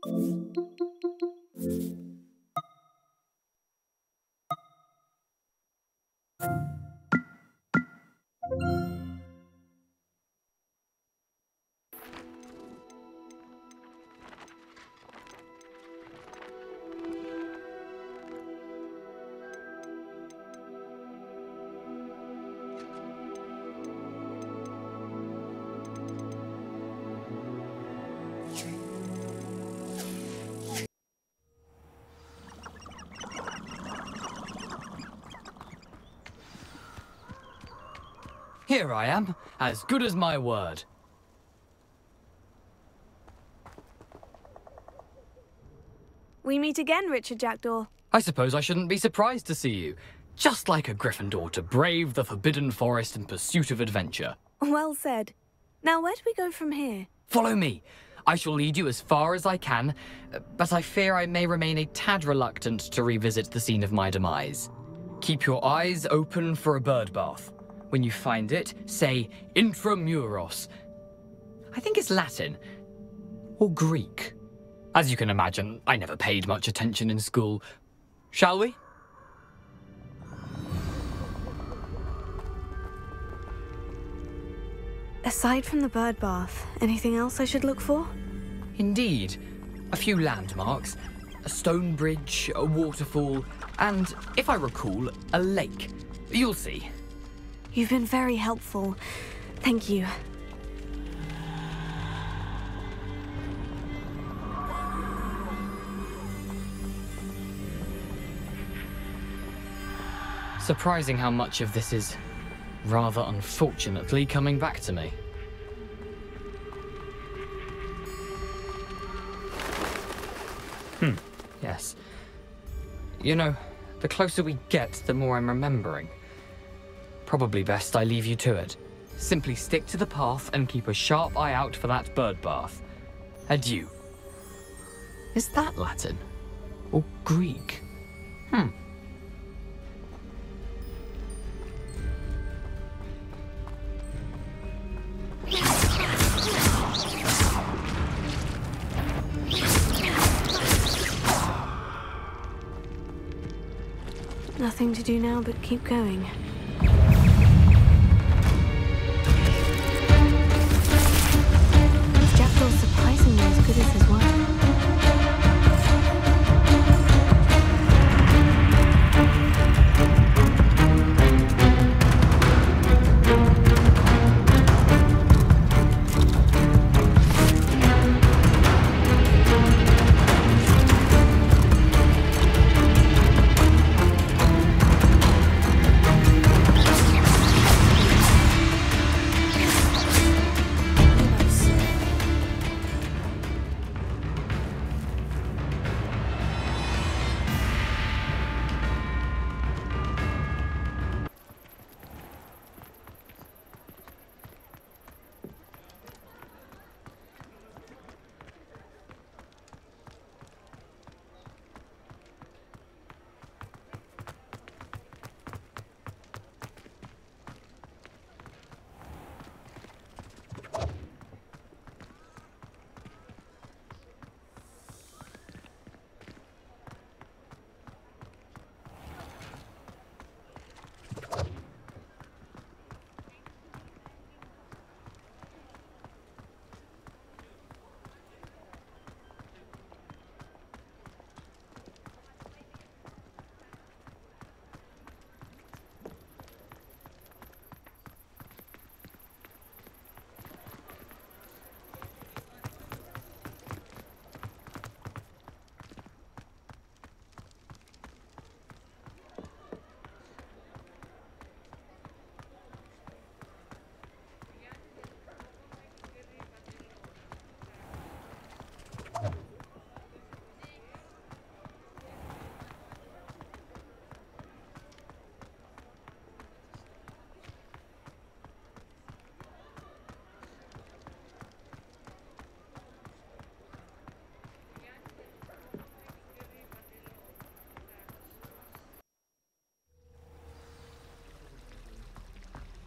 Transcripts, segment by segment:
Here I am, as good as my word. We meet again, Richard Jackdaw. I suppose I shouldn't be surprised to see you. Just like a Gryffindor to brave the Forbidden Forest in pursuit of adventure. Well said. Now, where do we go from here? Follow me. I shall lead you as far as I can, but I fear I may remain a tad reluctant to revisit the scene of my demise. Keep your eyes open for a bird bath. When you find it, say intramuros. I think it's Latin. Or Greek. As you can imagine, I never paid much attention in school. Shall we? Aside from the bird bath, anything else I should look for? Indeed. A few landmarks. A stone bridge, a waterfall, and, if I recall, a lake. You'll see. You've been very helpful. Thank you. Surprising how much of this is, rather unfortunately, coming back to me. Yes. You know, the closer we get, the more I'm remembering. Probably best I leave you to it. Simply stick to the path and keep a sharp eye out for that bird bath. Adieu. Is that Latin? Or Greek? Nothing to do now but keep going. Jackdaw's surprisingly as good as his word.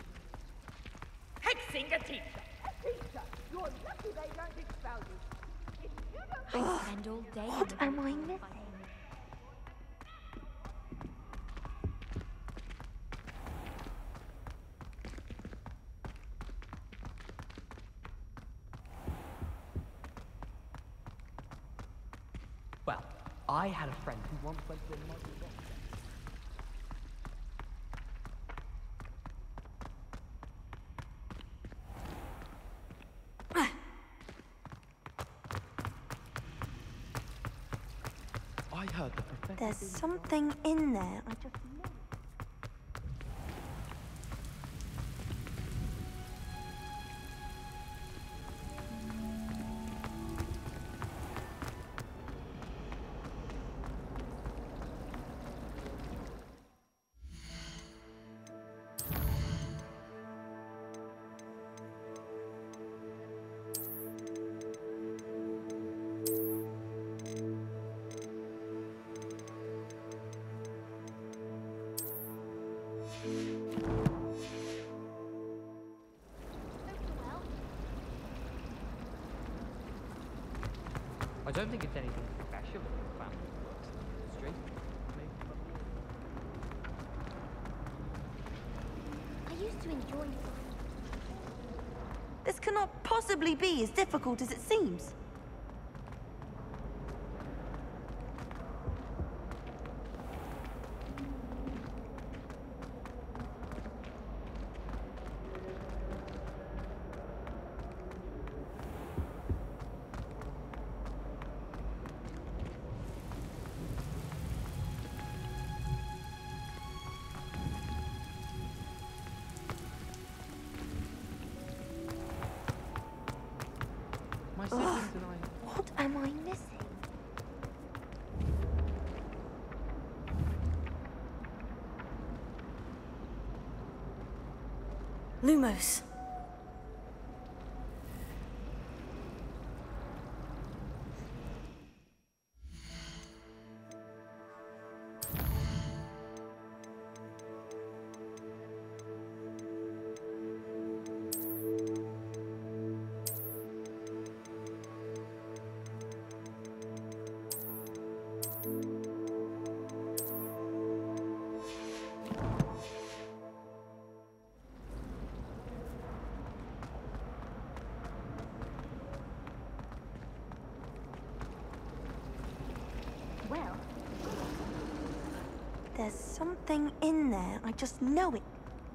Teacher, you're lucky they don't expel you. I spend all day. What am I missing? Well, I had a friend who once went to a muggle rock. I heard the professor. There's something in there. I just know. I don't think it's anything special or profound, but straight, maybe. I used to enjoy it. This cannot possibly be as difficult as it seems. My siblings and I... What am I missing? Lumos. Well, there's something in there. I just know it.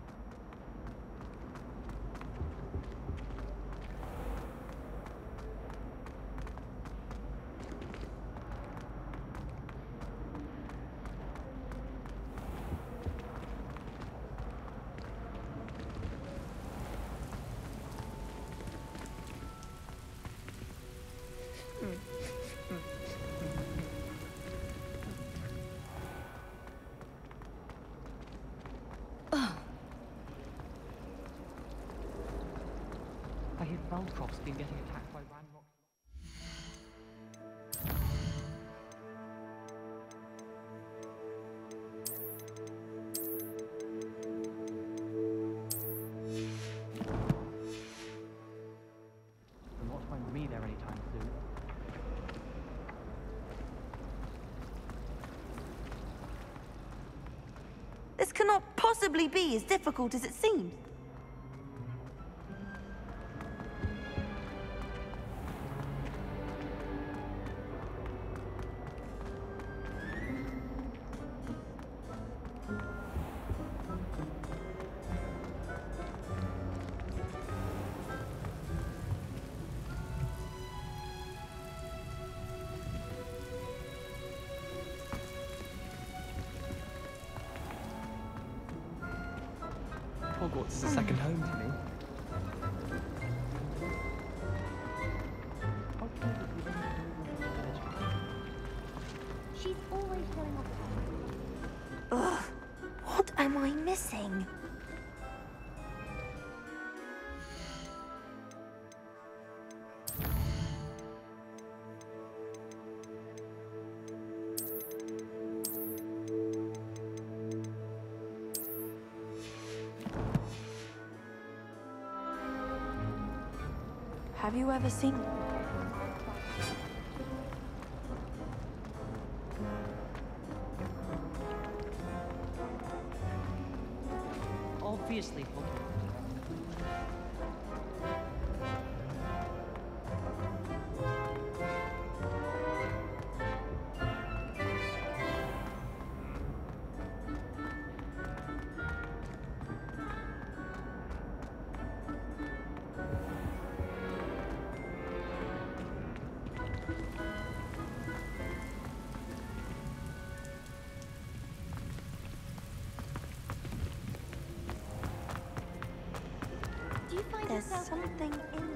I hear Belcroft's been getting attacked by Ranrock. You'll not find me there anytime soon. This cannot possibly be as difficult as it seems. Hogwarts is a second home to me. She's always showing off. Ugh, what am I missing? Have you ever seen obviously Hogwarts. Do you find there's something in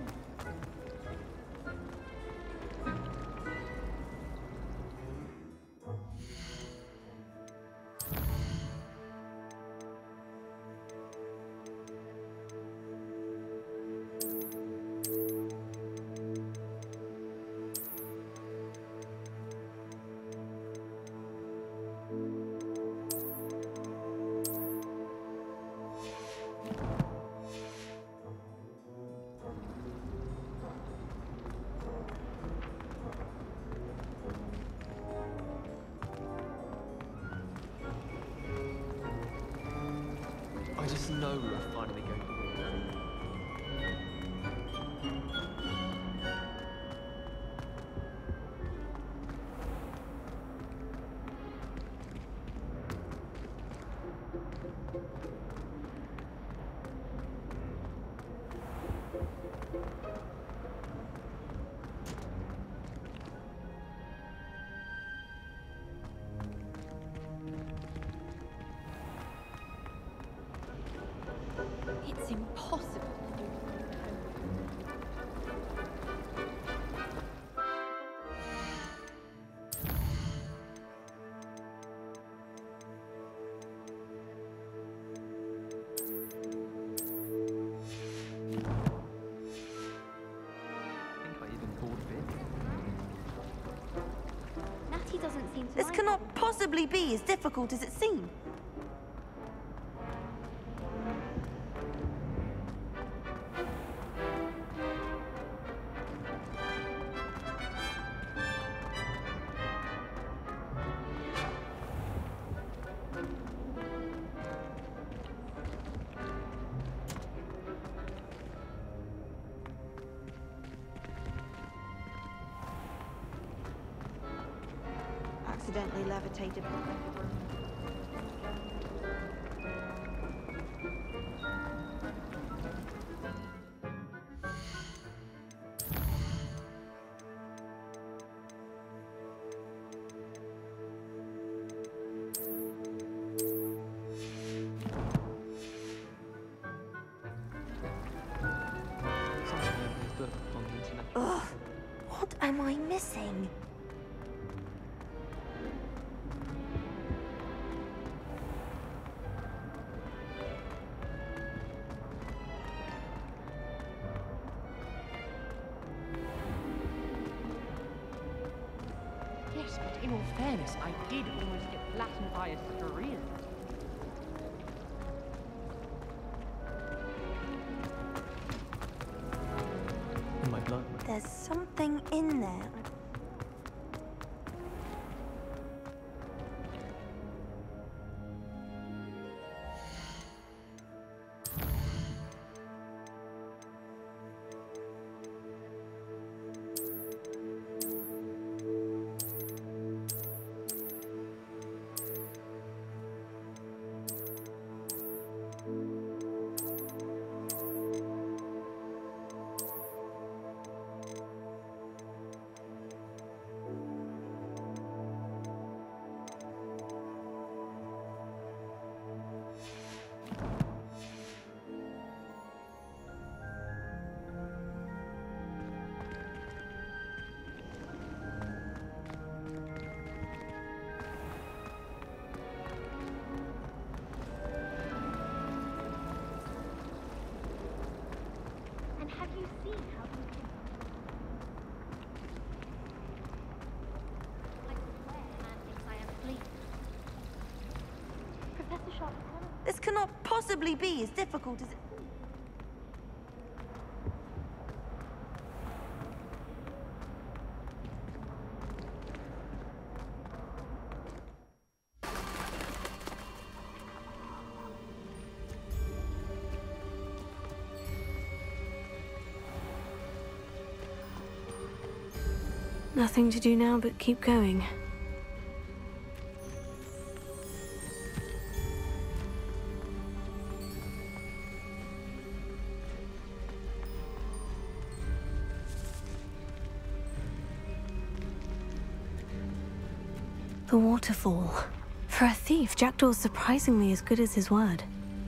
I just know we're finally going to win. It's impossible to do. I think I even bought a bit. Natty doesn't seem to This like cannot it. possibly be as difficult as it seems. Accidentally levitated. Something in his book on the international. Ugh, what am I missing? Yes, but in all fairness, I did almost get flattened by a scream. In my blood. There's something in there. And have you seen how you can... I swear man thinks I am asleep. Professor Sharp is telling me. This cannot possibly be as difficult as it... Nothing to do now but keep going. The waterfall. For a thief, Jackdaw's surprisingly as good as his word.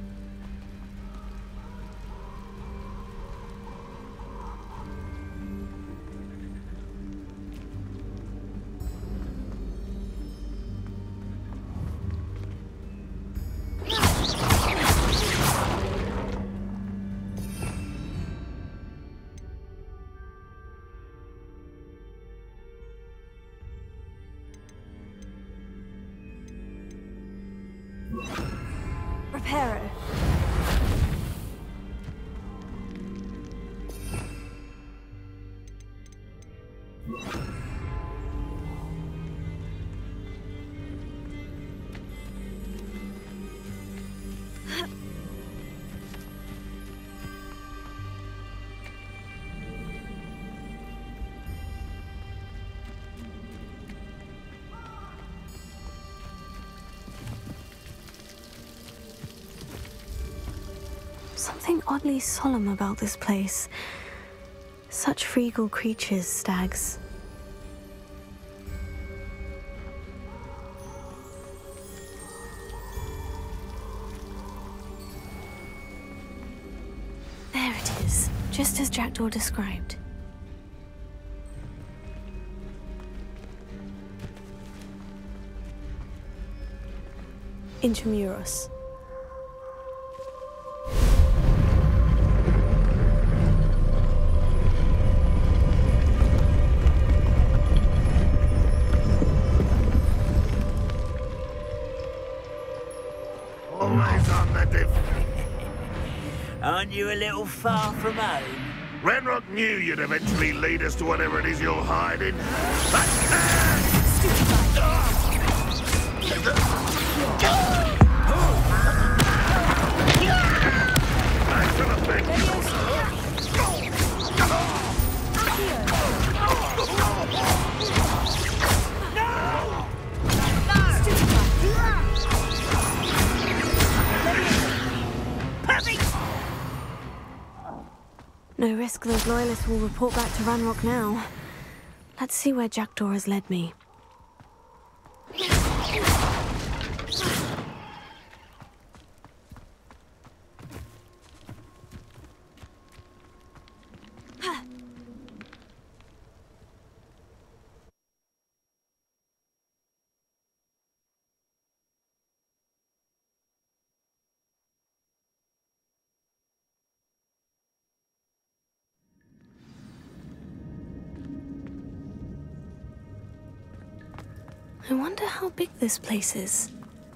Reparo. Something oddly solemn about this place. Such regal creatures, stags. There it is, just as Jackdaw described. Intramuros. Always on the diff. Aren't you a little far from home? Renrock knew you'd eventually lead us to whatever it is you're hiding. No risk those loyalists will report back to Ranrock now. Let's see where Jackdaw has led me. I wonder how big this place is.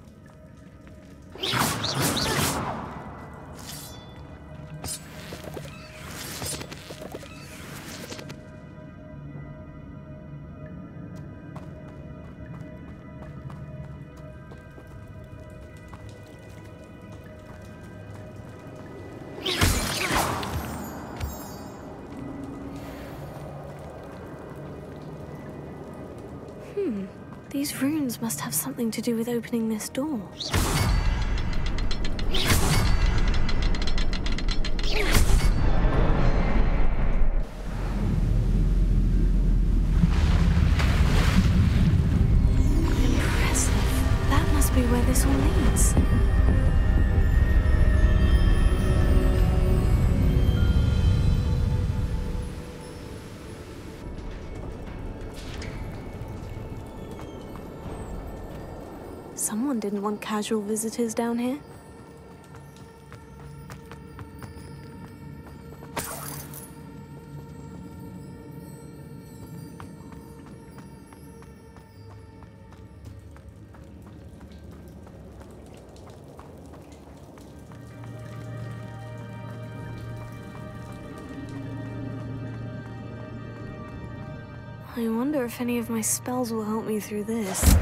These runes must have something to do with opening this door. Impressive. That must be where this all leads. Someone didn't want casual visitors down here. I wonder if any of my spells will help me through this.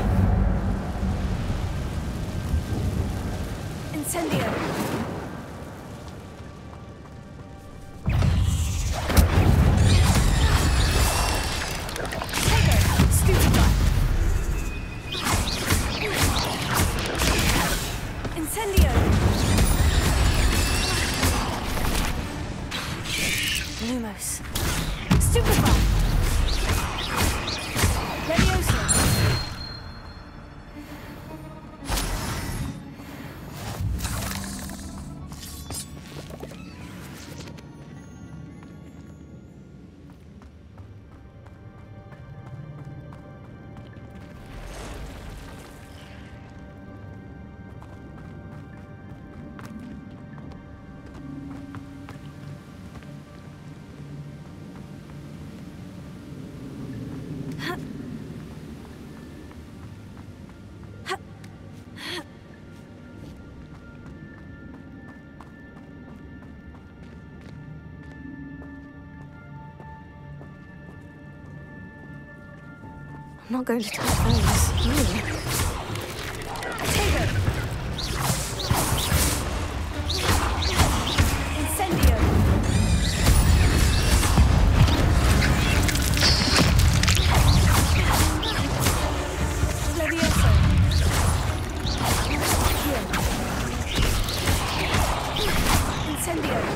Incendio! I'm not going to touch those. No. Incendio! Levioso. Incendio!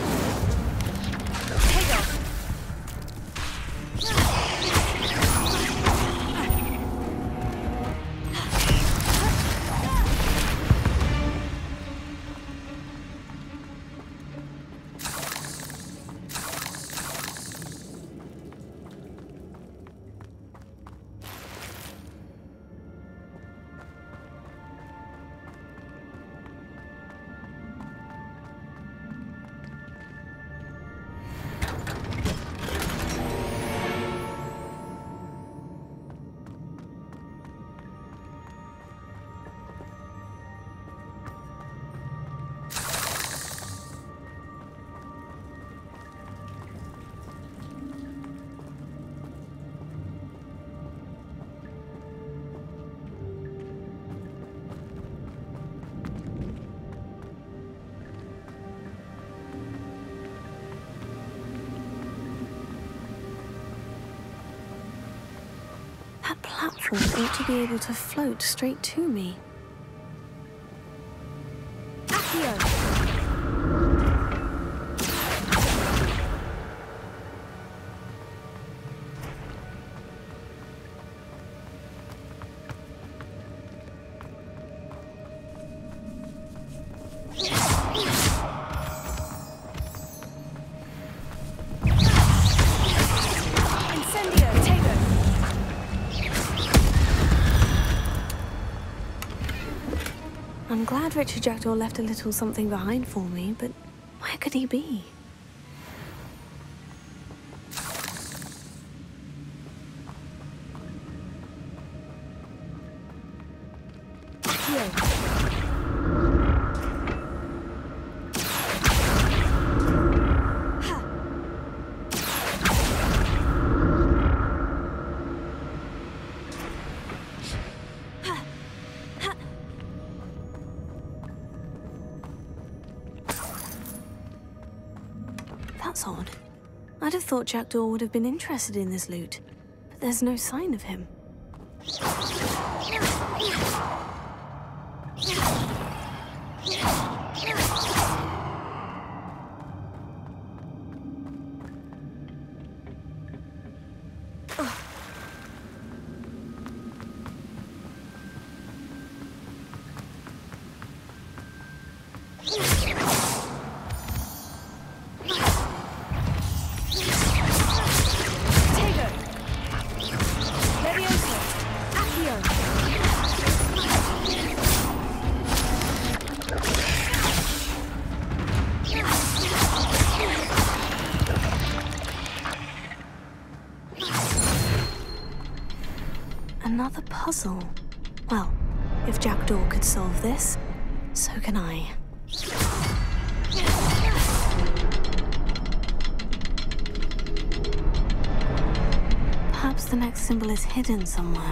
That platform ought to be able to float straight to me. I'm glad Richard Jackdaw left a little something behind for me, but where could he be? That's odd. I'd have thought Jackdaw would have been interested in this loot, but there's no sign of him. Another puzzle. Well, if Jackdaw could solve this, so can I. Perhaps the next symbol is hidden somewhere.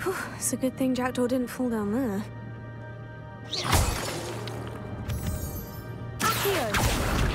Whew, it's a good thing Jackdaw didn't fall down there. Accio!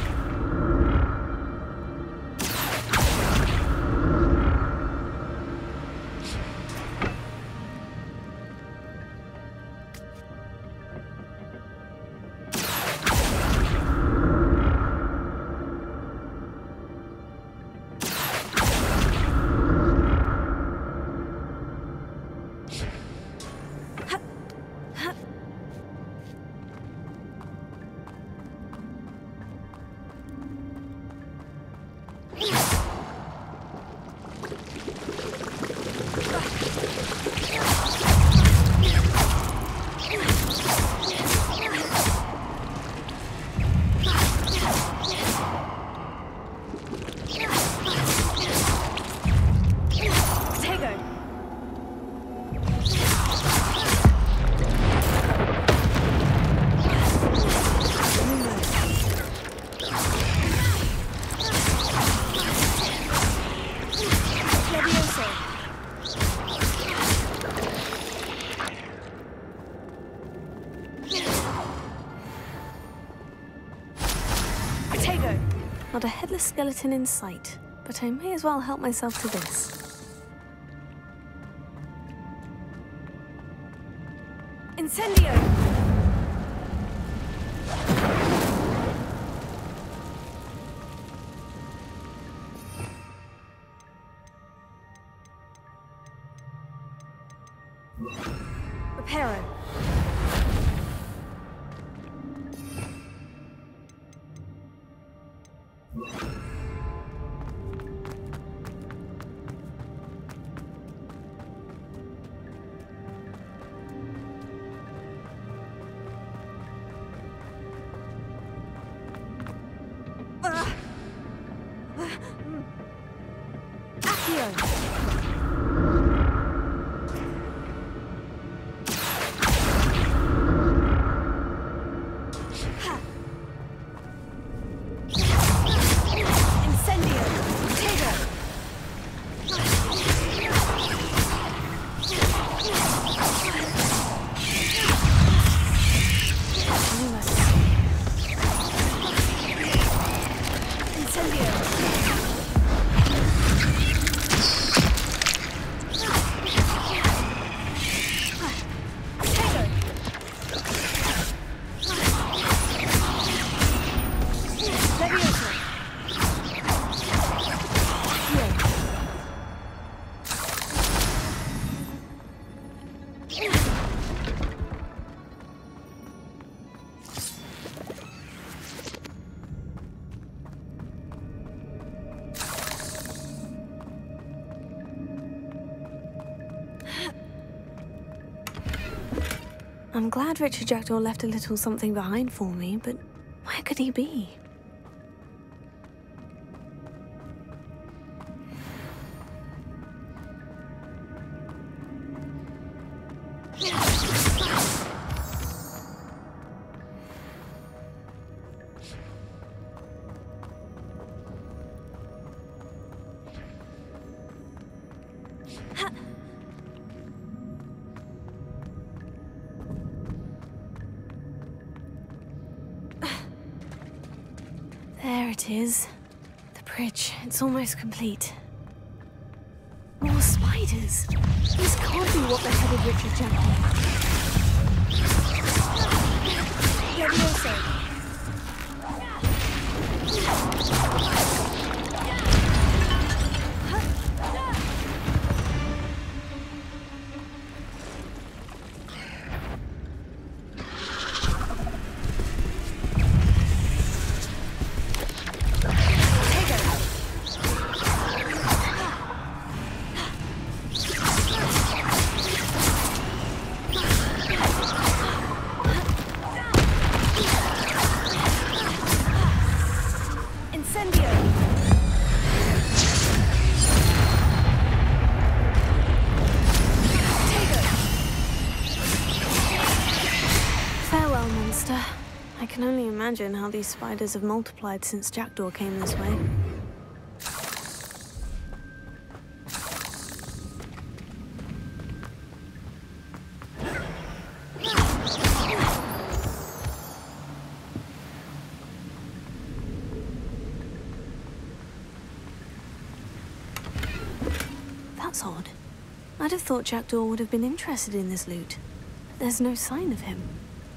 Not a headless skeleton in sight, but I may as well help myself to this. Incendio! Reparo. I'm glad Richard Jackdaw left a little something behind for me, but where could he be? There it is. The bridge. It's almost complete. More spiders. This can't be what beheaded Richard Jackdaw. Levioso. I can only imagine how these spiders have multiplied since Jackdaw came this way. That's odd. I'd have thought Jackdaw would have been interested in this loot. There's no sign of him.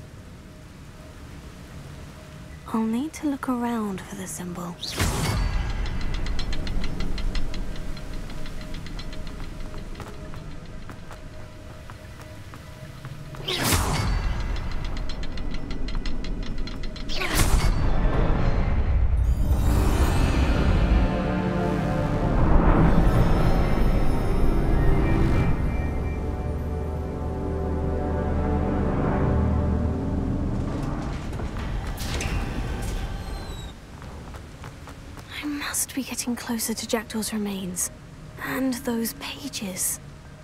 I'll need to look around for the symbol. Must be getting closer to Jackdaw's remains. And those pages.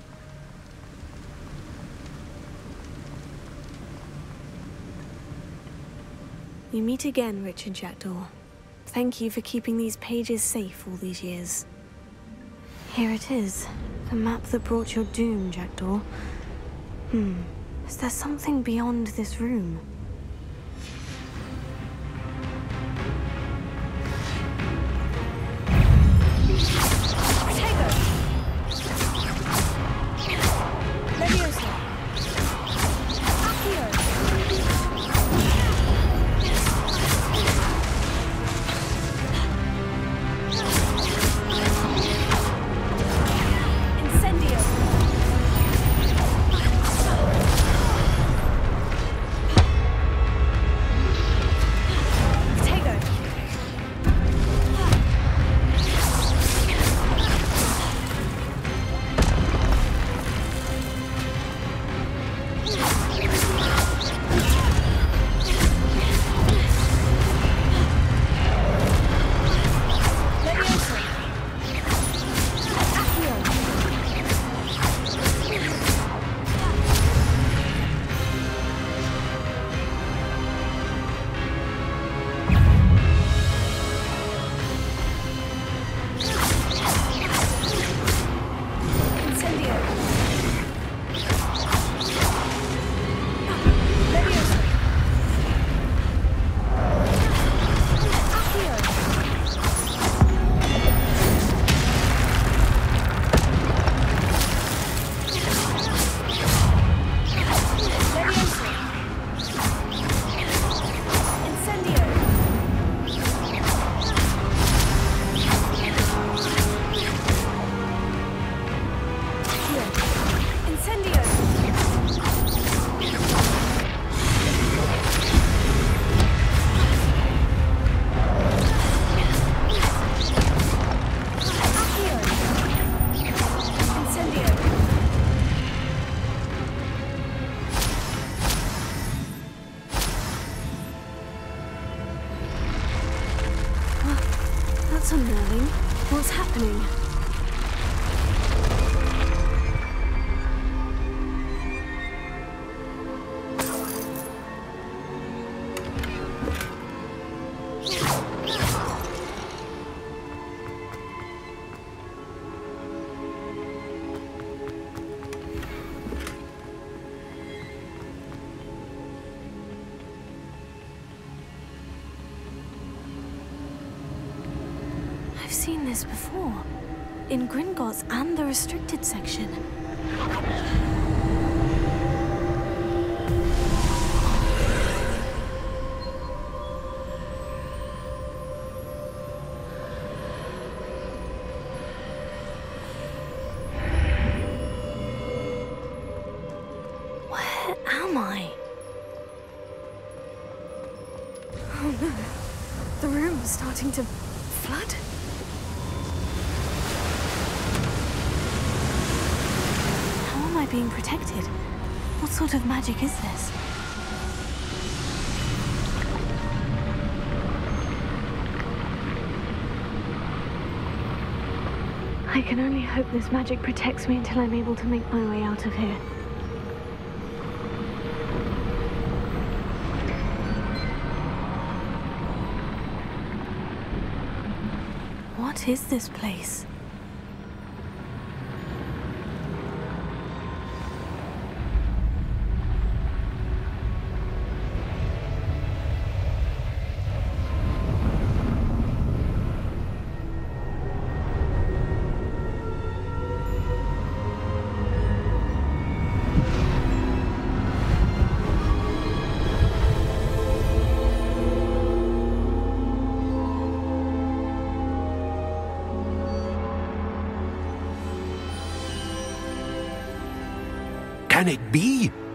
We meet again, Richard Jackdaw. Thank you for keeping these pages safe all these years. Here it is. The map that brought your doom, Jackdaw. Is there something beyond this room? That's unnerving. What's happening? I've seen this before, in Gringotts and the restricted section. Where am I? Oh no, the room is starting to flood. Being protected? What sort of magic is this? I can only hope this magic protects me until I'm able to make my way out of here. What is this place? Can it be?